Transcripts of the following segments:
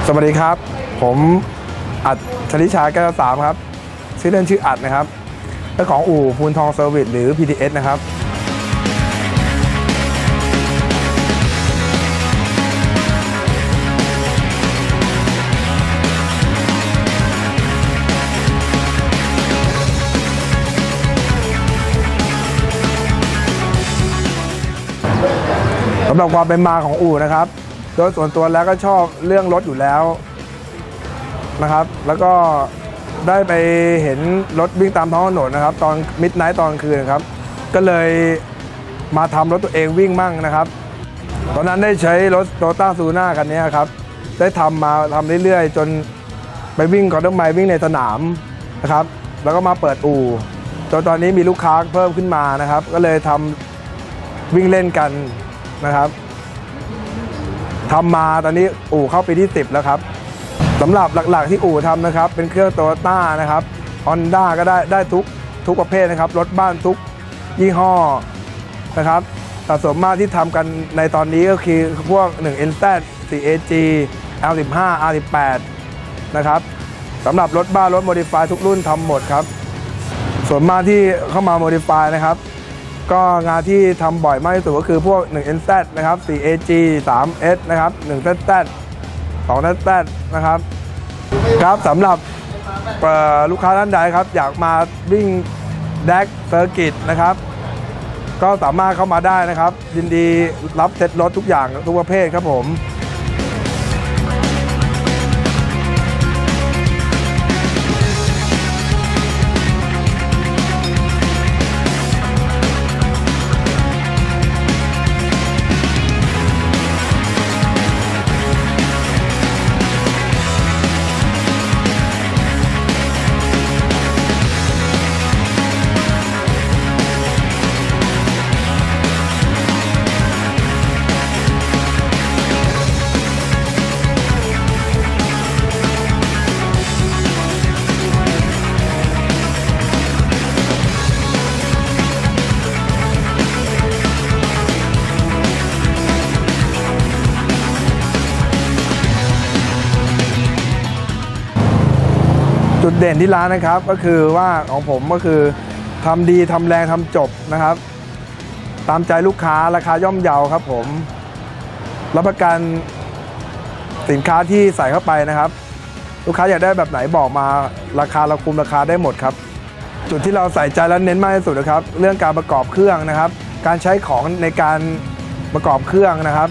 สวัสดีครับผมอัดชลิชาแก้วสามครับชื่อเล่นชื่ออัดนะครับเจ้าของอู่พูนทองเซอร์วิสหรือ PTS นะครับสำหรับความเป็นมาของอู่นะครับโดยส่วนตัวแล้วก็ชอบเรื่องรถอยู่แล้วนะครับแล้วก็ได้ไปเห็นรถวิ่งตามท้องถนนนะครับตอนมิดไนท์ตอนคืนครับก็เลยมาทำรถตัวเองวิ่งมั่งนะครับตอนนั้นได้ใช้รถโตโยต้าซูน่าคันนี้ครับได้ทำเรื่อยๆจนไปวิ่งคอร์ดไมล์วิ่งในสนามนะครับแล้วก็มาเปิดอู่จนตอนนี้มีลูกค้าเพิ่มขึ้นมานะครับก็เลยทำวิ่งเล่นกันนะครับทำมาตอนนี้อู่เข้าปีที่10แล้วครับสำหรับหลักๆที่อู่ทำนะครับเป็นเครื่องโตโยต้านะครับ Honda ก็ได้ทุกประเภทนะครับรถบ้านทุกยี่ห้อนะครับแต่ส่วนมากที่ทำกันในตอนนี้ก็คือพวก1 NZ 4 AG L15 R18 นะครับสำหรับรถบ้านรถโมดิฟายทุกรุ่นทำหมดครับส่วนมากที่เข้ามาโมดิฟายนะครับก็งานที่ทำบ่อยมากที่สุดก็คือพวก1 NZ นะครับ4 AG 3 S นะครับ1 ZZ 2 ZZ นะครับครับสำหรับลูกค้าท่านใดครับอยากมาวิ่งแดกเซอร์กิตนะครับก็สามารถเข้ามาได้นะครับยินดีรับเซ็ตรถทุกอย่างทุกประเภทครับผมจุดเด่นที่ร้านนะครับก็คือว่าของผมก็คือทำดีทำแรงทำจบนะครับตามใจลูกค้าราคาย่อมเยาครับผมรับประกันสินค้าที่ใส่เข้าไปนะครับลูกค้าอยากได้แบบไหนบอกมาราคาเราคุมราคาได้หมดครับจุดที่เราใส่ใจและเน้นมากที่สุดนะครับเรื่องการประกอบเครื่องนะครับการใช้ของในการประกอบเครื่องนะครับ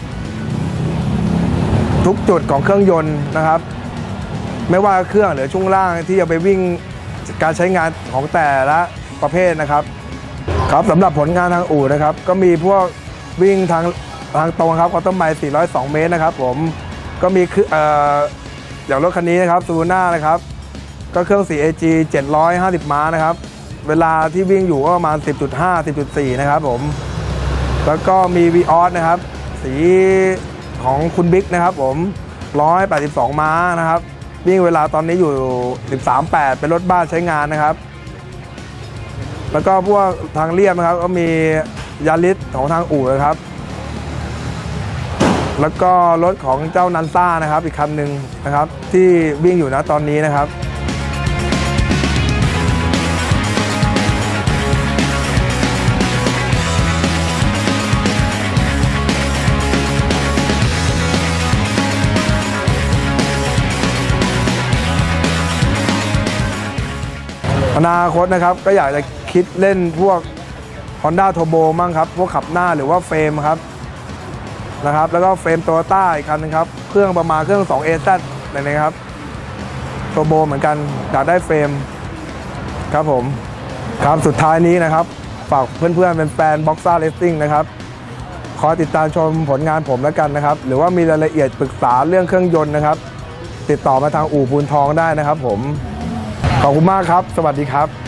ทุกจุดของเครื่องยนต์นะครับไม่ว่าเครื่องหรือช่วงล่างที่จะไปวิ่งการใช้งานของแต่ละประเภทนะครับครับสำหรับผลงานทางอู่นะครับก็มีพวกวิ่งทางตรงครับคอร์ตไมล์402 เมตรนะครับผมก็มีอย่างรถคันนี้นะครับซูน่านะครับก็เครื่อง 4AG 750 ม้านะครับเวลาที่วิ่งอยู่ก็ประมาณ 10.5 10.4 นะครับผมแล้วก็มี Vios นะครับสีของคุณบิ๊กนะครับผม182 ม้านะครับวิ่งเวลาตอนนี้อยู่ 13.8 เป็นรถบ้านใช้งานนะครับแล้วก็พวกทางเรียบนะครับก็มียาริสของทางอู่นะครับแล้วก็รถของเจ้านันซ่านะครับอีกคันหนึ่งนะครับที่วิ่งอยู่นะตอนนี้นะครับอนาคตนะครับก็อยากจะคิดเล่นพวก Honda Turbo มั่งครับพวกขับหน้าหรือว่าเฟรมครับนะครับแล้วก็เฟรมโตโยต้าอีกคันนึงครับเครื่องประมาณเครื่อง 2AZ นะครับโทโบเหมือนกันอยากได้เฟรมครับผมครับสุดท้ายนี้นะครับฝากเพื่อนๆเป็นแฟน Boxer Racing นะครับขอติดตามชมผลงานผมแล้วกันนะครับหรือว่ามีรายละเอียดปรึกษาเรื่องเครื่องยนต์นะครับติดต่อมาทางอู่พูนทองได้นะครับผมขอบคุณมากครับสวัสดีครับ